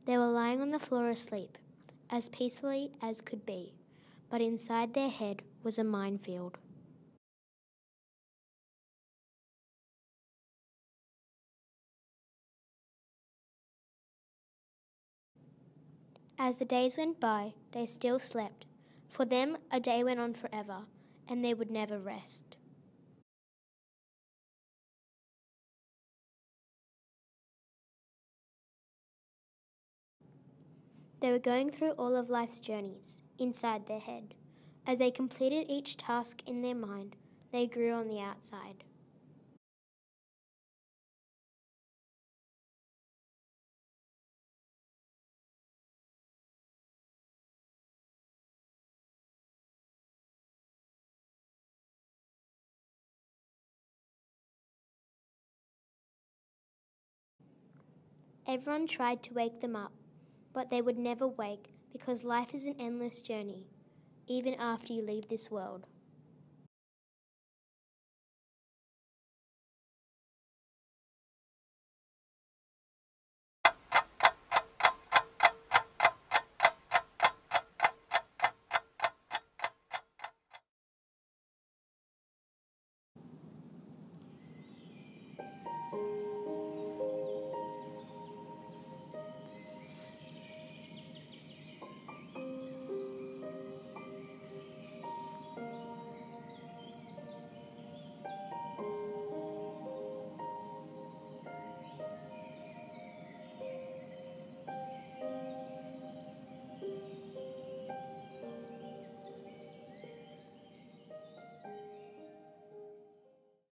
They were lying on the floor asleep, as peacefully as could be, but inside their head was a minefield. As the days went by, they still slept. For them, a day went on forever, and they would never rest. They were going through all of life's journeys, inside their head. As they completed each task in their mind, they grew on the outside. Everyone tried to wake them up, but they would never wake because life is an endless journey, even after you leave this world.